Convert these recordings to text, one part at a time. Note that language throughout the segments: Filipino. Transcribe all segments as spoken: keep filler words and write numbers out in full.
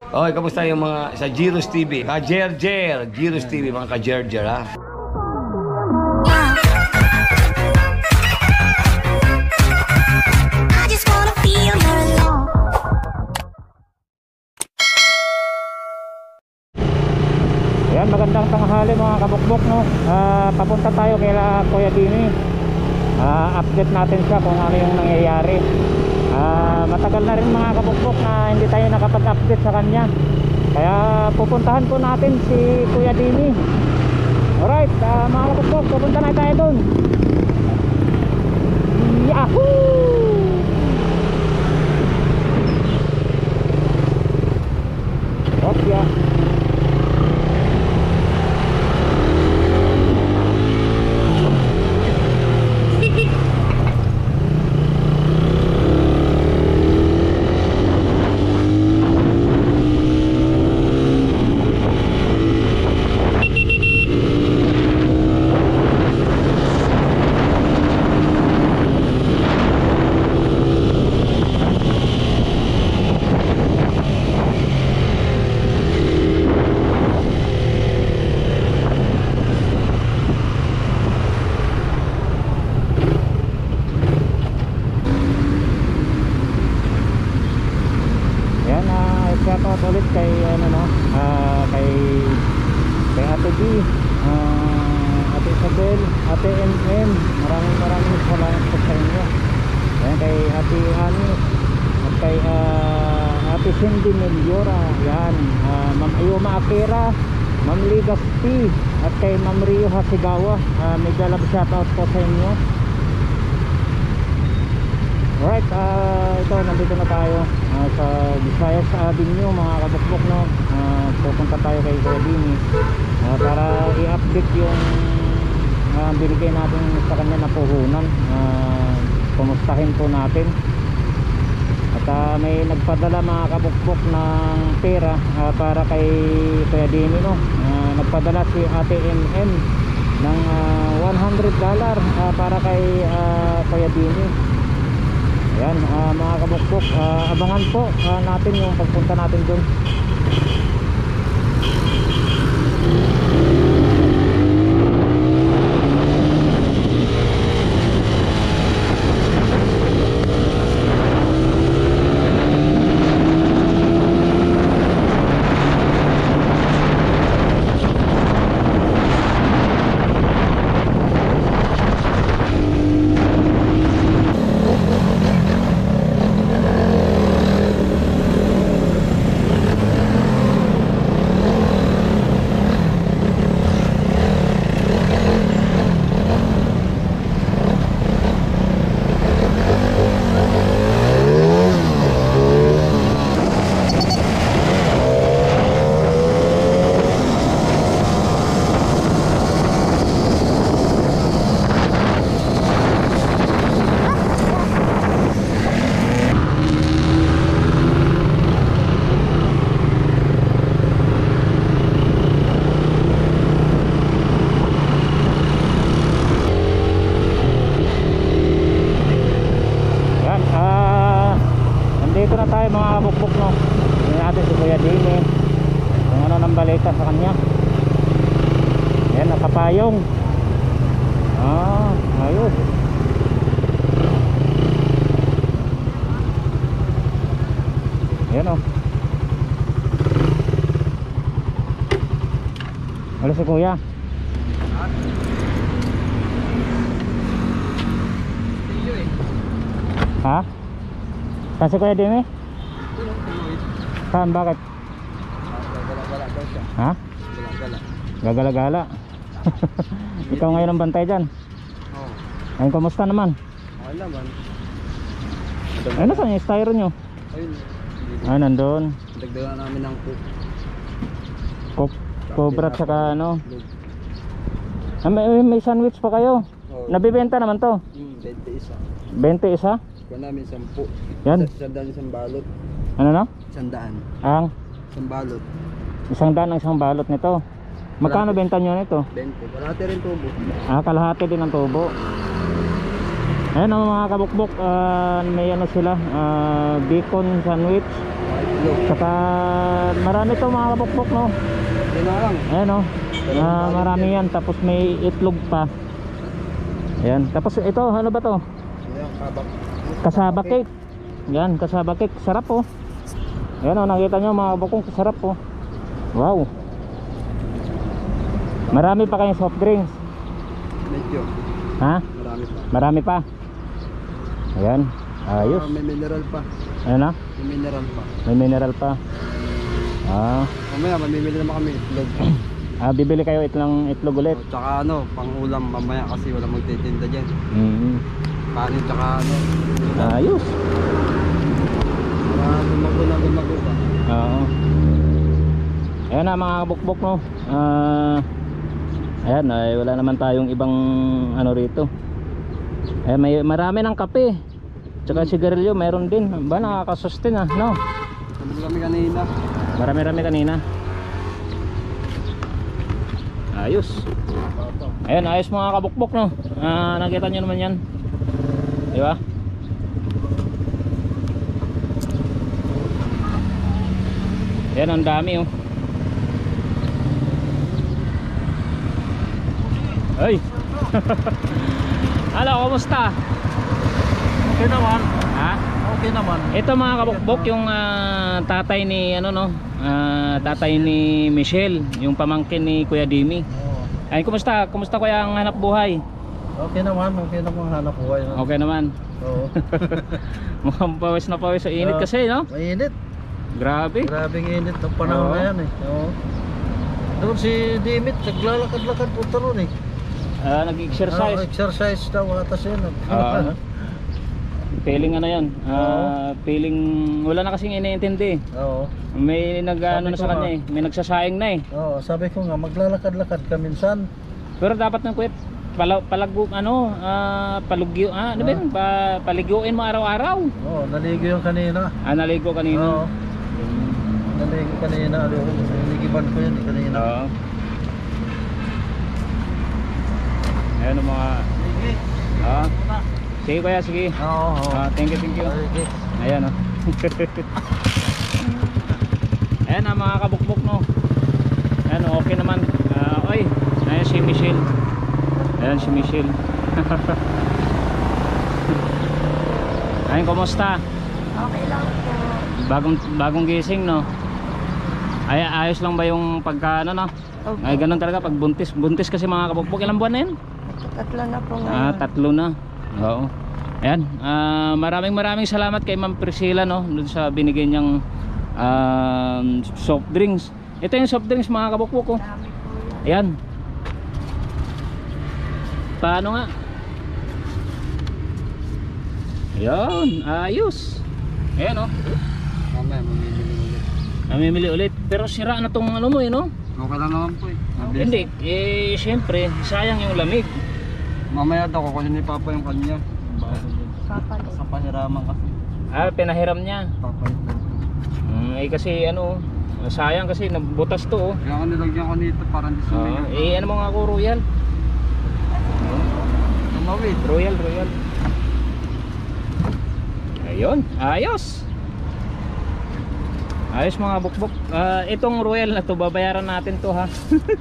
Okay, kamusta yung mga sa Giros T V? Ka-Jer-Jer, Giros T V, mga ka-Jer-Jer, ha? Ayan, magandang tanghali mga kabukbok, no? Uh, papunta tayo kay Kuya Dini. Uh, update natin siya kung ano yung nangyayari. Uh, matagal na rin mga kabukbok na hindi tayo nakapag-update sa kanya. Kaya pupuntahan po natin si Kuya Dini. Alright, uh, mga kabukbok, pupunta na tayo dun. Yahoo! Okay. ulit kay ano no uh, kay kay Ate B, uh, Ate Isabel, Ate M M, maraming maraming salamat po sa inyo. Yan kay Ate Ani at kay uh, Ate Cindy Meliora, yan uh, Ma'am Ayuma Akira, Ma'am Ligas P at kay Ma'am Rio Hasigawa, uh, mega love shoutout po sa inyo. Alright, uh, ito nandito na tayo uh, sa Visayas Avenue mga kabukbok, no? Uh, pupunta tayo kay Kuya Dini uh, para i-update yung uh, binigay natin sa kanya na puhunan. Uh, kumustahin po natin at uh, may nagpadala mga kabukbok ng pera uh, para kay Kuya Dini, no? Uh, nagpadala si Ate M M ng uh, one hundred dollars uh, para kay uh, Kuya Dini. Ayan, uh, mga kabukbok, uh, abangan po uh, natin yung pagpunta natin dun. Dito na tayo mga kabukbok, no? Tingnan natin si Kuya Dini kung ano nang balita sa kanya. Ayan, nakapayong. Ah, ayos. Ayan, oh. Halo si Kuya. Ha? Kasi Kuya Dini? Saan? Bakit? Gagala-gala daw siya. Ha? Gagala-gala. Gagala-gala. Ikaw ngayon ang bantay dyan? Oo. Ayun, kamusta naman? Okay naman. Ayun, nasaan yung styro nyo? Ayun. Ah, nandun. Dagdagan namin ng cook. Cook, cobra at saka ano. Ah, may, may sandwich pa kayo? Oo. Nabibenta naman to? Hmm, twenty isa. twenty isa? Kuha namin sampu. Yan. Sandaan isang balot. Ano no? Sandaan. Ang Isang balot. isang daan ang isang balot nito. Magkano benta nyo nito? twenty. Kalahati rin tubo. Ah, kalahati din ang tubo. Ayan ang mga kabukbok, uh, may ano sila, uh, bacon sandwich itlog. Saka marami to mga kabukbok, no? Yun na lang. Ayan, no? Ah, marami yan, tapos may itlog pa. Ayan, tapos ito, ano ba to? Ayan, kabak. Kasaba cake. Yan, kasaba cake, sarap po. Ayan, oh, nakita nyo mga kabukbok, sarap po. Wow. Marami pa kayong soft drinks. Medyo. Ha? Marami pa. Marami pa. Ayan, ayos. Ah, may mineral pa. Ayan na, May mineral pa. may mineral pa. Ah, Mamaya, mamimili naman kami itlog. ah bibili kayo itlang itlog ulit. O, tsaka ano, pang ulam mamaya kasi wala magtitinda dyan. Mm. Kanin tsaka ano. Ayos. Para lumago na lumago pa. Oo. Ayan na mga kabukbok, no. Ah, ayan, ay wala naman tayong ibang ano rito. Eh may marami ng kape. Tsaka sigarilyo meron din. Ba nakaka-sustain, ah, no? Sabi kami kanina. Marami-rami kanina. Ayos. Ayan, ayos mga kabukbok, no. Ah, nakita nyo naman yan. Di ba? Ayan, ang dami, oh. Ay. Hello, kumusta? Okay naman. Ha? Okay naman. Ito mga kabukbok, yung ah, tatay ni ano, no? Ah, tatay ni Michelle, yung pamangkin ni Kuya Dimi. Oo. Ay, kumusta? Kumusta kuya ang hanap buhay? Okay naman. Okay naman hanap buhay. Okay naman. Oo. Mukhang pawis na pawis sa init Ah. kasi, no? Mainit. Grabe. Grabing init ng panahon Oo. na yan eh. Oo. Doon si Dimit, naglalakad-lakad punta ron eh. Ah, Ah, nag-exercise. exercise daw atas yun. Ah. Feeling ano 'yan? Ah, feeling wala na kasing iniintindi. Oo. May nag-ano Sabi na sa ko kanya nga. eh. May nagsasayang na eh. Oo, sabi ko nga maglalakad-lakad ka minsan. Pero dapat ng kuwet pala palago ano, ah, palugyo ah, ano ba yun? Pa, paliguin mo araw-araw. Oo, naligo yung kanina. Ah, naligo kanina. Oo. Naligo kanina. Niligiban ko yun eh, kanina. Oo. Ayan ang mga Sige. ah. Sige kuya, sige. Oo, oo. Ah, thank you, thank you. Sige. Ayan oh. Ayan ang mga kabukbok, no. Ayan, okay naman. Ah, oy, ayan si Michelle. Ayan si Michelle. Ayan, kumusta? Okay lang po. Bagong bagong gising, no. Ay, ayos lang ba yung pagka ano, no? Opo. Ay, ganun talaga pag buntis. Buntis kasi mga kabukbok. Ilang buwan na yun? Tatlo na po ngayon. Ah, tatlo na. Oo. Ayan, ah, maraming maraming salamat kay Ma'am Priscilla, no, dun sa binigay niyang um, soft drinks. Ito yung soft drinks mga kabukbok ko. Dami po yun. Ayan. Paano nga? Ayan, ayos. Ayan, oh. Mamaya, mamimili ulit. Namimili ulit. Pero sira na tong ano mo, eh, no? Okay lang naman po eh. Mabilis. Hindi, eh, syempre, sayang yung lamig. Mamaya daw kukunin ni Papa yung kanya. Papalit. Sa paniraman kasi. Ah, pinahiram niya. Papalit daw. Hmm, eh, kasi ano, sayang kasi nabutas to, oh. Kaya ako nilagyan ko nito para hindi Ah, sumigaw. eh, ano mo nga ako, Royal? Tumawid. Royal, Royal. Ayun, ayos. Ayos mga bukbok. Ah, itong Royal na to, babayaran natin to, ha.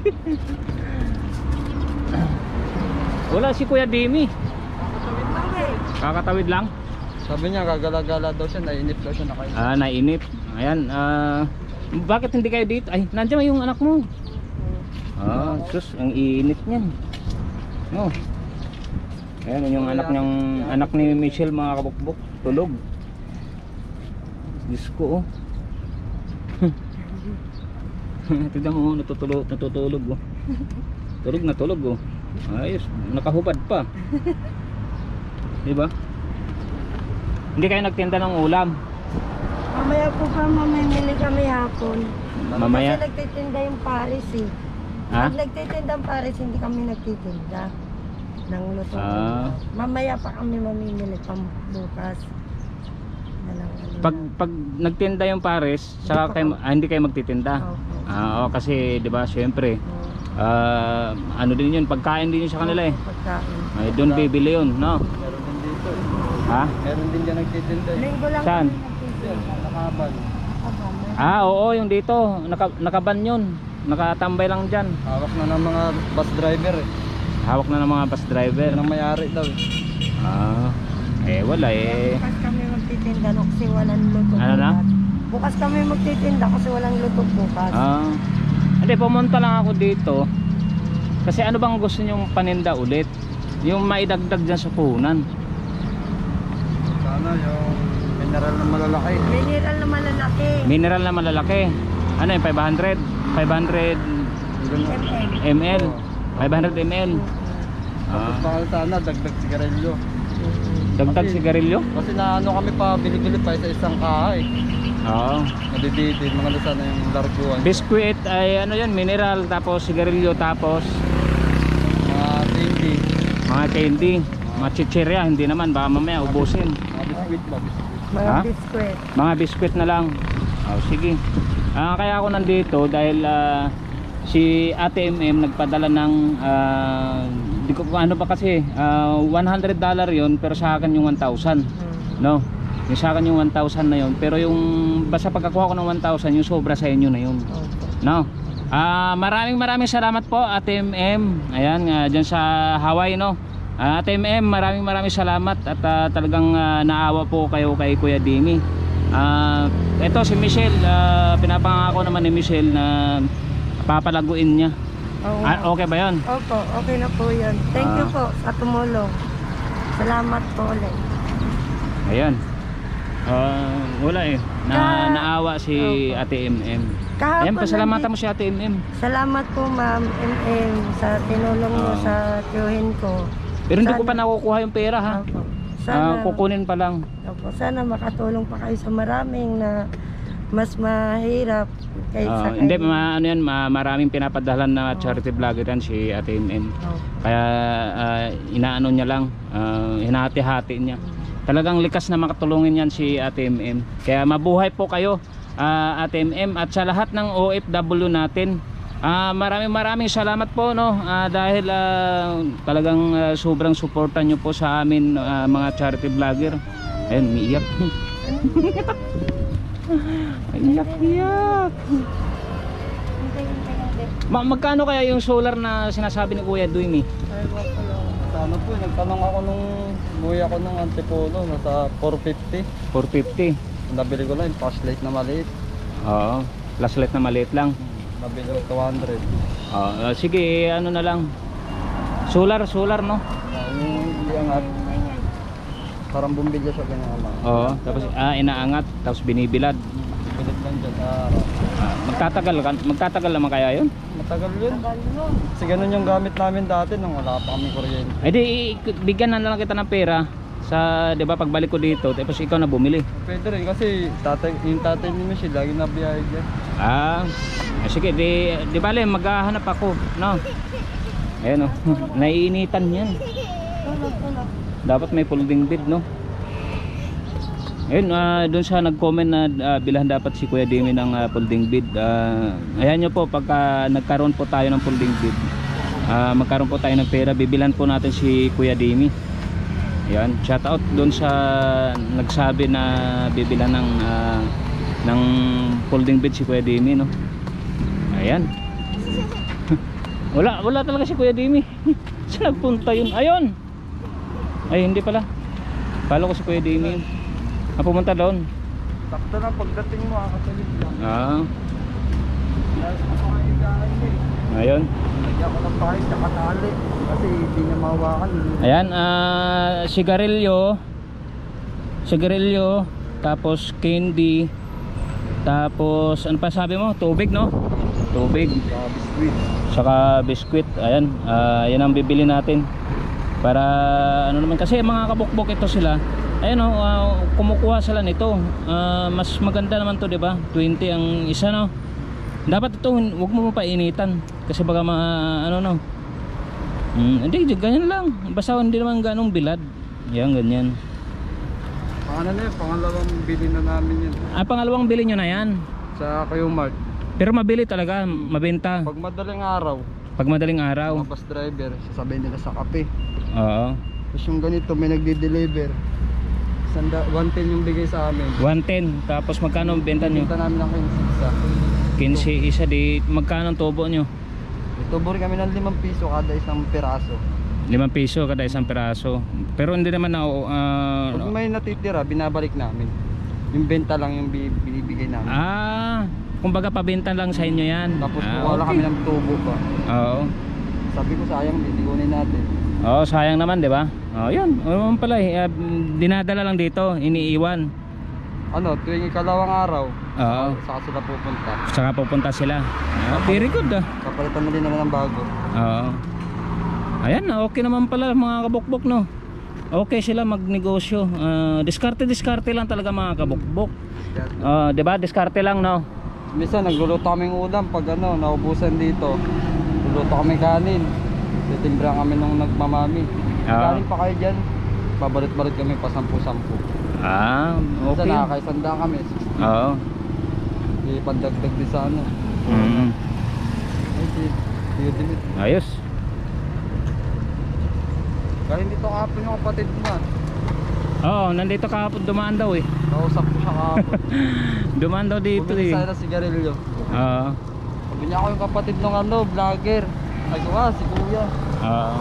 Wala si Kuya Dimi. Kakatawid lang. Sabi niya gagala-gala daw siya, nainip daw siya na kayo. Ah, nainip. Ayan, ah, bakit hindi kayo dito? Ay, nandiyan yung anak mo. Ah, sus, ang iinit niyan. No. Ayan, yung anak niyang anak ni Michelle mga kabukbok, tulog. Diyos ko, oh. Tignan mo, oh, natutulog, natutulog, oh. Tulog na tulog, oh. Ayos, nakahubad pa. Diba? Hindi kayo nagtinda ng ulam. Mamaya po pa mamimili kami hapon. Mamaya. Kasi nagtitinda yung Paris eh. Ha? Pag nagtitinda yung Paris, hindi kami nagtitinda ng luto. Ah. Mamaya pa kami mamimili pang bukas. Na lang, ano Pag na. pag nagtinda yung Pares, saka pa kayo, kami- ah, hindi kayo magtitinda. Opo. Ah, oo, kasi 'di ba, syempre, Oo. ah, ano din 'yun, pagkain din 'yun sa kanila eh. Pagkain. Ay, doon bibili 'yun, no? Meron din dito eh. Ha? Meron din dyan nagtitinda eh. Linggo lang Saan? kami nagtitinda. Nakaban. Nakabalik. Ah, oo, yung dito. Naka, nakaban yun. Nakatambay lang dyan. Hawak na ng mga bus driver eh. Hawak na ng mga bus driver. Yan ang may-ari daw eh. Ah, eh wala eh. Bukas kami magtitinda no, kasi walang luto Ano na? bukas. Bukas kami magtitinda kasi walang luto bukas. Ah, hindi, pumunta lang ako dito. Kasi ano bang gusto nyong paninda ulit? Yung maidagdag dyan sa puhunan. Sana yung mineral na malalaki. Mineral na malalaki. Mineral na malalaki. Ano yung five hundred? five hundred M M. ml? five hundred ml? Tapos Ah, baka sana dagdag sigarilyo. dagdag Kasi- sigarilyo? Kasi na ano kami pa bili-bili pa sa isang kahay. Oo. Nabibili mga lasa na yung larguan. Biskuit ay ano yan, mineral, tapos sigarilyo, tapos Mga candy. mga candy, mga chichirya, hindi naman, baka mamaya ubusin. Mga biskuit ba? Biskuit. Mga Ha? biskwit. Mga biskuit na lang. Oh, sige. Ah, kaya ako nandito dahil ah, si Ate M M nagpadala ng ah, di ko ano ba kasi ah, one hundred dollar yon, pero sa akin yung one thousand. No. Yung sa akin yung one thousand na yon, pero yung basta pagkakuha ko ng one thousand, yung sobra sa inyo na yun. No. Ah, maraming maraming salamat po Ate M M. Ayan, uh, diyan sa Hawaii, no. Ah, Ate M M, maraming maraming salamat at ah, talagang ah, naawa po kayo kay Kuya Dimi. Ah, ito si Michelle, ah, pinapangako naman ni Michelle na papalaguin niya. Oo. Ah, okay ba 'yon? Opo, okay na po yun. Thank you Ah. po sa tumulong. Salamat po ulit. Ayan. Ah, wala eh. Na, Ka- naawa si Opo. Ate M M. Kahapon Ayan, pasalamatan nandi- mo si Ate M M. Salamat po Ma'am M M sa tinulong mo Ah. sa tiyuhin ko. Pero hindi ko pa Sana- nakukuha yung pera ha. Opo. Ah, Sana, kukunin pa lang. opo, sana makatulong pa kayo sa maraming na mas mahirap kaysa Ah, kay... hindi, ma, ano yan, ma, maraming pinapadalan na charity vlogger yan si Ate M M. Opo. Kaya ah, inaano niya lang, ah, hinahati-hati niya. Talagang likas na makatulungin yan si Ate M M. Kaya mabuhay po kayo, ah, Ate M M, at sa lahat ng O F W natin. Ah, maraming maraming salamat po, no, ah, dahil ah, talagang ah, sobrang suporta nyo po sa amin, ah, mga charity vlogger. Ayun, umiiyak. Iyak-iyak. Ma magkano kaya yung solar na sinasabi ni Kuya Duimi? Sa ano po, nagtanong ako nung buhay ako ng Antipolo, nasa four fifty. four fifty. Nabili ko lang yung flashlight na maliit. Oo, flashlight na maliit lang. Nabili ko two hundred. Ah, sige, ano na lang. Solar, solar, no? Uh, yung iangat, parang bumbilya siya ganyan lang. Oo, tapos ah, inaangat, tapos binibilad. Pilit lang dyan sa araw. Ah, magtatagal, kan- magtatagal naman kaya yun? Matagal yun. Kasi ganun yung gamit namin dati nung wala pa kami kuryente. Ay di, i- bigyan na lang kita ng pera sa, 'di ba, pagbalik ko dito, tapos ikaw na bumili. Pwede rin kasi tatay, yung tatay ni Michelle lagi na biyahe dyan. Ah, eh, sige, di, di bale, maghahanap ako, no? Ayan, oh. Naiinitan yan. Dapat may folding bed, no? Ayun, ah, doon sa nag-comment na ah, bilhan dapat si Kuya Dimi ng ah, folding bed. Ah, ayan nyo po, pagka nagkaroon po tayo ng folding bed, ah, magkaroon po tayo ng pera, bibilhan po natin si Kuya Dimi. Ayan, shout out doon sa nagsabi na bibilhan ng ah, ng folding bed si Kuya Dimi, no? Ayan. wala, wala talaga si Kuya Dimi. Saan nagpunta yun? Ayun! Ay, hindi pala. Palo ko si Kuya Dimi yun. Ah, pumunta doon. Sakto na pagdating mo, kakatulit lang. Ah, Dahil sa mga higaan eh. ayun. Lagyan ko ng pahit sa katali. Kasi hindi niya mawakan. Ayan, ah, sigarilyo. Sigarilyo. Tapos candy. Tapos, ano pa sabi mo? Tubig, no? Tubig. Sa biskuit. Saka biskwit. Ayan, ah, yan ang bibili natin. Para, ano naman, kasi mga kabukbok ito sila. Ayan, oh, ah, kumukuha sila nito. Ah, mas maganda naman to, di ba? twenty ang isa, no? Dapat ito, huwag mo painitan. Kasi baka ma, ano, no? Hmm, hindi, ganyan lang. Basta hindi naman ganong bilad. Yan, ganyan. Paano na yun? Pangalawang bili na namin yun. Ah, pangalawang bili nyo na yan. Sa Kayumart. Pero mabili talaga, mabenta. Pag madaling araw, Pag madaling araw. mga bus driver, sasabihin nila sa kape. Oo. Tapos yung ganito, may nagde-deliver. Sanda, one ten yung bigay sa amin. one ten. Tapos magkano ang benta nyo? Benta namin ng quince isa. quince isa. Di magkano ang tubo nyo? Itubo rin kami ng limang piso kada isang piraso. limang piso kada isang piraso. Pero hindi naman na uh, Pag may natitira, binabalik namin. Yung benta lang yung bi- binibigay namin. ah, kumbaga pabenta lang sa inyo yan. Tapos ah, wala kami ng tubo pa. Oo. Sabi ko sayang, bibigunin natin. Oo, sayang naman, 'di ba? Oh, 'yun. Ano pala eh, uh, dinadala lang dito, iniiwan. Ano, tuwing ikalawang araw, Oo. saka sila pupunta. Saka pupunta sila. Ah, very good ah. Kapalitan na din naman ng bago. Oo. Ayan, okay naman pala mga kabukbok, no. Okay sila magnegosyo. Uh, diskarte-diskarte lang talaga mga kabukbok. Uh, 'di ba? Diskarte lang, no. Minsan nagluluto kaming ulam pag ano, naubusan dito. Luluto kami kanin. Titimbra kami nung nagmamami. Ah. Kanin pa kayo dyan. Babalit-balit kami pa sampu-sampu. Ah, Minsan okay. nakakaisanda kami. Oo. Di pandagdag din sa ano. Mm. Ay, di, di, di, di. Ayos. Kaya dito kahapon yung kapatid mo man. Oo, nandito kahapon dumaan daw eh. Kausap ko siya kahapon. Dumaan daw dito Bumili eh. sana sigarilyo. Oo. Sabi niya ako yung kapatid ng ano, vlogger. Ay ko ah, si kuya. Oo.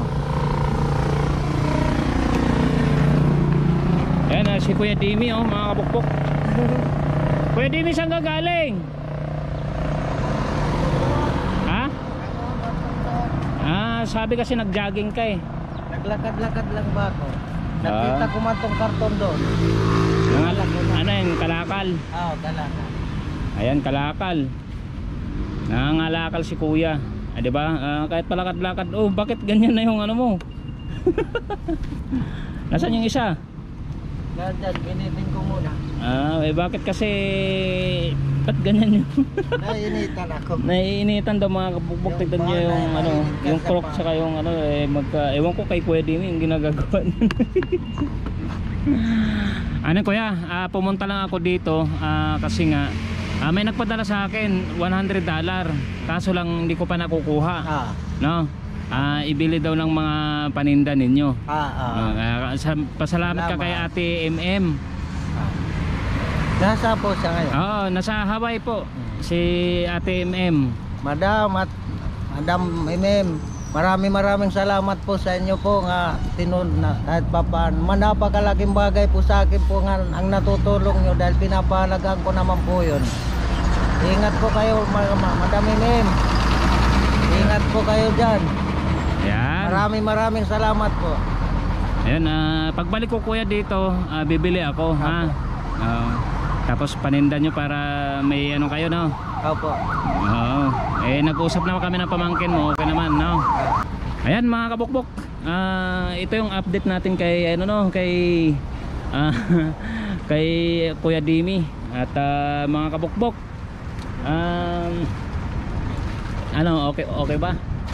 Ayan na si Kuya Dimi, oh, mga kabukbok. Kuya Dimi, saan ka galing? Ha? Ah, sabi kasi nag-jogging ka eh. Naglakad-lakad lang ba ako? Nakita ko man tong karton doon. Nangal- ano yun, kalakal. Ah, kalakad. Ayan, kalakal. Nangangalakal si Kuya. Ah, di ba? Ah, kahit palakad-lakad. Oh, bakit ganyan na yung ano mo? Nasaan yung isa? Ganyan, ginitin ko muna. Ah, eh bakit kasi ba't ganyan yun? Nainitan ako. Naiinitan daw mga kabukbok. Tignan nyo yung ano, yung croc saka yung ano eh magka, ewan ko kay Kuya Dimi yung ginagagawa niya. Ano kuya, ah, pumunta lang ako dito ah, kasi nga ah, may nagpadala sa akin one hundred dollar. Kaso lang hindi ko pa nakukuha. Ah, No? Ah, ibili daw ng mga paninda ninyo. ah, ah. Ah, sa, pasalamat ka kay Ate M M. Nasa po siya ngayon. Oo, nasa Hawaii po si Ate M M. Madam at Madam Imem, maraming maraming salamat po sa inyo po nga tinun na kahit papaan. Manapakalaking bagay po sa akin po nga ang natutulong nyo dahil pinapahalagaan ko naman po yun. Ingat po kayo ma- ma- Madam Imem. Ingat po kayo dyan. Ayan. Maraming maraming salamat po. Ayan, ah, pagbalik ko kuya dito, ah, bibili ako, ha? Oo. Tapos paninda nyo para may ano kayo, no? Opo. Oo. Eh, nag-usap naman kami ng pamangkin mo, okay naman, no? Ayan mga kabukbok, ah, ito yung update natin kay, ano no, kay, ah, kay Kuya Dimi. At ah, mga kabukbok, um, ano, okay, okay ba?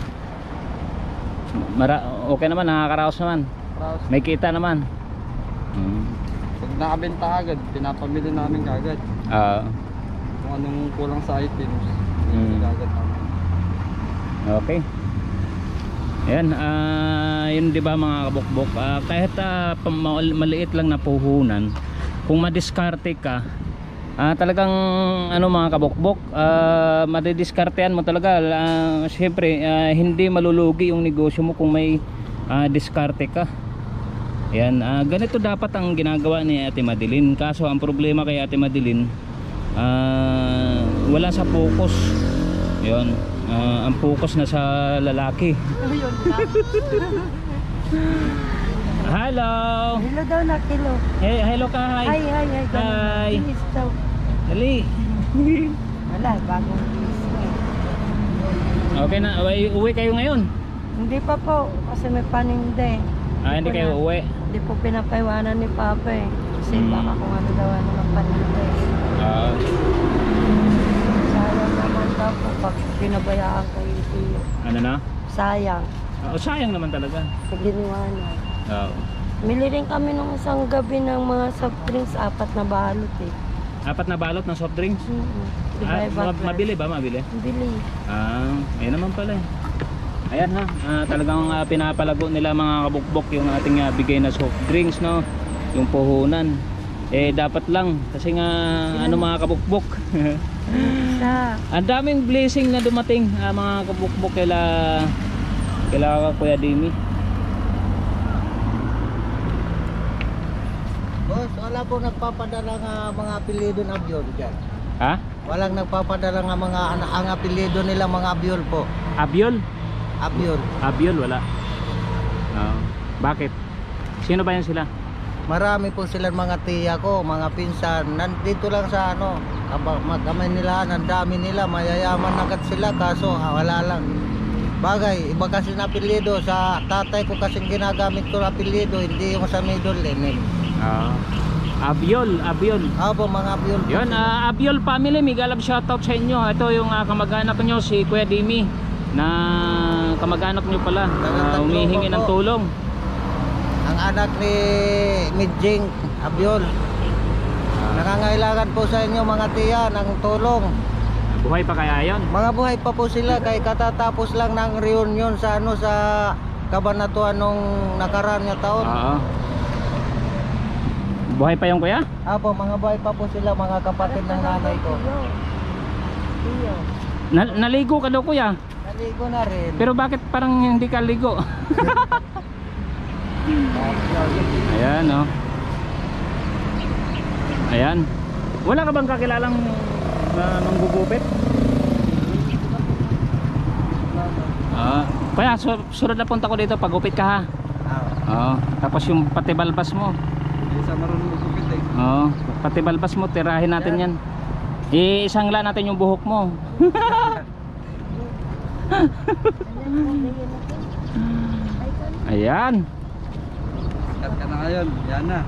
Mara, okay naman, nakakaraos naman. May kita naman. Hmm. Pag nakabenta agad, pinapamili namin kagad. Ah, Kung anong kulang sa items, Mm. pinapamili agad namin. okay. Ayan, ah, yun 'di ba mga kabukbok, ah, kahit ah, pam- mal- maliit lang na puhunan, kung madiskarte ka, ah, talagang ano mga kabukbok, ah, madidiskartehan mo talaga. Ah, siyempre, ah, hindi malulugi yung negosyo mo kung may ah, diskarte ka. Ayan, ah, ganito dapat ang ginagawa ni Ate Madeline. Kaso ang problema kay Ate Madeline, ah, wala sa focus. Yun, ah, ang focus na sa lalaki. Hello. Hello daw na kilo. Hey, hello ka. Hi. Hi, hi, hi. Hi. Bilis daw. Dali. Wala, bagong bilis na eh. Okay na, uwi, uwi kayo ngayon. Hindi pa po, kasi may paninda eh. Ah, hindi po kayo na- uwi. Hindi po pinapaiwanan ni Papa eh. Kasi Hmm. baka kung ano daw ano ng paninda eh. Ah, Sayang naman daw po pag pinabayaan kayo iyo. ano na? Sayang. Oh, sayang naman talaga. Pag iniwanan. Oh. Mili rin kami nung isang gabi ng mga soft drinks, apat na balot eh. Apat na balot ng soft drinks. Mm-hmm. Diba, Ah, iba ma- class? mabili ba? Mabili? Bili. Ah, ayun naman pala eh. Ayan ha, ah, talagang ah, pinapalago nila mga kabukbok yung ating ah, bigay na soft drinks, no? yung puhunan. Eh dapat lang kasi nga ano mga kabukbok. Isa. Ang daming blessing na dumating ah, mga kabukbok kaila kaila Kuya Dimi. Boss, wala po nagpapadala nga mga apelyido ng abyol dyan. Ha? Walang nagpapadala nga mga ana- ang apelyido nila mga abyol po. Abyol? Abyol. Abyol wala. Oo. Bakit? Sino ba yan sila? Marami po sila mga tiya ko, mga pinsan. Nandito lang sa ano, kami nila, ang dami nila, mayayaman agad sila kaso ah, wala lang. Bagay, iba kasi na apelyido. Sa tatay ko kasing ginagamit ko na apelyido, hindi yung sa middle name. Oo. Abyol, Abyol. Abo, mga abyol po Yun, sila. ah, Abyol family, mega love shoutout sa inyo. Ito yung ah, kamag-anak nyo, si Kuya Dimi, na kamag-anak nyo pala, ah, humihingi ng tulong. Ang anak ni Midjing Abyol. Nangangailangan po sa inyo mga tiya ng tulong. Buhay pa kaya yon? Mga buhay pa po sila kay katatapos lang ng reunion sa ano sa Kabanatuan nung nakaraan nga taon. Oo. Buhay pa yung kuya? Apo, mga buhay pa po sila, mga kapatid ng nanay ko. Tiyo. Na naligo ka daw kuya? Naligo na rin. Pero bakit parang hindi ka ligo? Ayan oh. Ayan. Wala ka bang kakilalang uh, manggugupit? Ah, kaya su sunod na punta ko dito pagupit ka ha. Oo. Tapos yung pati balbas mo. Isa marunong magupit eh. Oo, pati balbas mo tirahin natin yan. Iisangla natin yung buhok mo. Ayan. Kat ka na ngayon, yan na.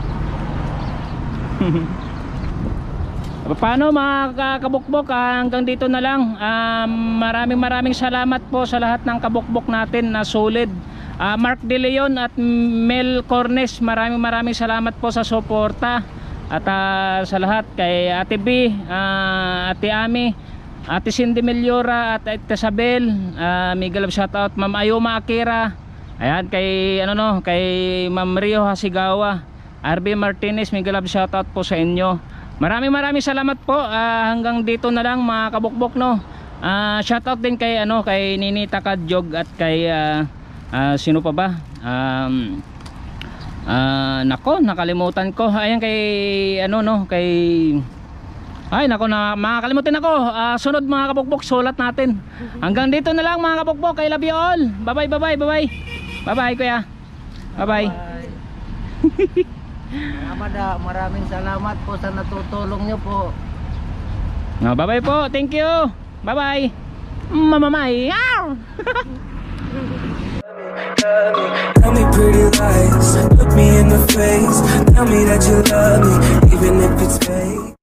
Paano mga kabukbok, ah, hanggang dito na lang. Um, maraming maraming salamat po sa lahat ng kabukbok natin na solid. uh, Mark De Leon at Mel Cornes, maraming maraming salamat po sa suporta. At uh, sa lahat kay Ate B, uh, Ate Ami, Ate Cindy Meliora at Ate Isabel, uh, mega love shoutout Ma'am Ayuma Akira. Ayan kay ano no, kay Ma'am Rio Hasigawa, R B Martinez, mega love shoutout po sa inyo. Maraming maraming salamat po. Uh, hanggang dito na lang mga kabukbok no. Uh, shoutout din kay ano kay Ninita Kadjog at kay uh, uh, sino pa ba? Um, uh, nako, nakalimutan ko. Ayan kay ano no, kay ay nako na makakalimutan ako. Uh, sunod mga kabukbok, sulat natin. Hanggang dito na lang mga kabukbok. I love you all. Bye bye, bye bye, bye bye. Bye bye kuya. Bye bye. Amada, maraming salamat po sa natutulong nyo po. No, bye bye po. Thank you. Bye bye. Mamamay. Tell me pretty lies, look me in the face. Tell me that you love me, even if it's fake.